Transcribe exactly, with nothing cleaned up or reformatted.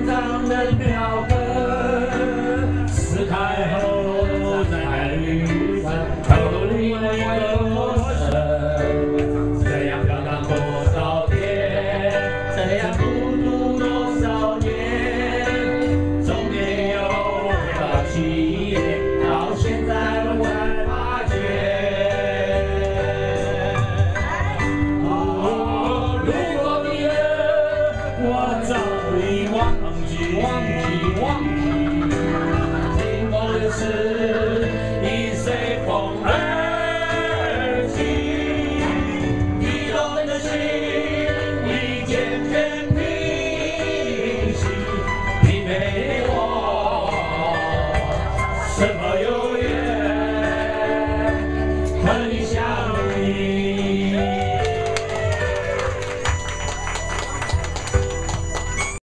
慌张的飘歌，撕开后在旅程透露另外一个陌生。这样飘荡多少天，这样孤独多少年，中间有个起点，到现在我才发觉。哦，如果你的我早已忘记，忘记，忘记，经过的事。